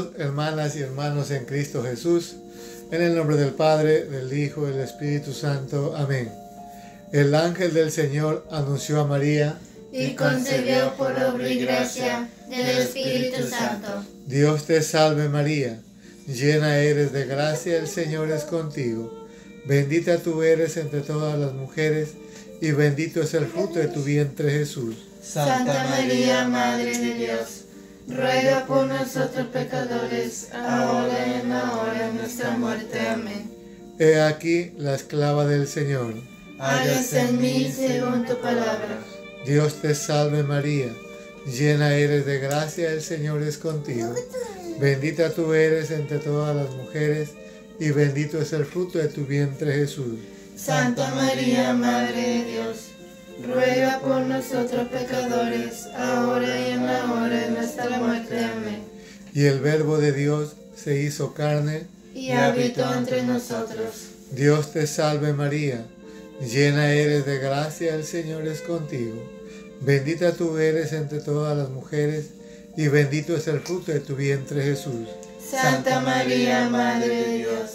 Hermanos, hermanas y hermanos en Cristo Jesús, en el nombre del Padre, del Hijo y del Espíritu Santo. Amén. El ángel del Señor anunció a María y concebió por obra y gracia del Espíritu Santo. Dios te salve María, llena eres de gracia, el Señor es contigo. Bendita tú eres entre todas las mujeres, y bendito es el fruto de tu vientre Jesús. Santa María, Madre de Dios, ruega por nosotros pecadores, ahora y en la hora de nuestra muerte. Amén. He aquí la esclava del Señor. Hágase en mí según tu palabra. Dios te salve María, llena eres de gracia, el Señor es contigo. Bendita tú eres entre todas las mujeres, y bendito es el fruto de tu vientre Jesús. Santa María, Madre de Dios, ruega por nosotros pecadores, ahora y en la hora de nuestra muerte. Amén. Y el Verbo de Dios se hizo carne y habitó entre nosotros. Dios te salve María, llena eres de gracia, el Señor es contigo. Bendita tú eres entre todas las mujeres, y bendito es el fruto de tu vientre Jesús. Santa María, Madre de Dios,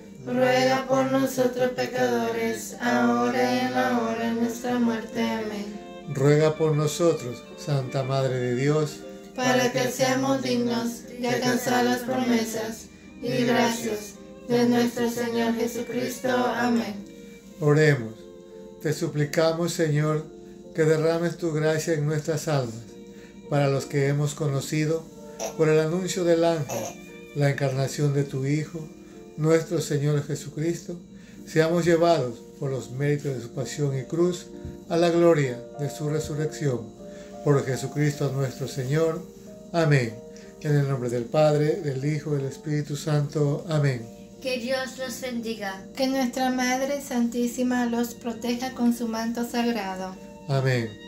ruega por nosotros pecadores, ahora y en la hora de nuestra muerte. Amén. Ruega por nosotros, Santa Madre de Dios, para que seamos dignos de alcanzar las promesas y gracias de nuestro Señor Jesucristo. Amén. Oremos. Te suplicamos, Señor, que derrames tu gracia en nuestras almas, para los que hemos conocido, por el anuncio del ángel, la encarnación de tu Hijo, nuestro Señor Jesucristo, seamos llevados por los méritos de su pasión y cruz a la gloria de su resurrección. Por Jesucristo nuestro Señor. Amén. En el nombre del Padre, del Hijo y del Espíritu Santo. Amén. Que Dios los bendiga. Que nuestra Madre Santísima los proteja con su manto sagrado. Amén.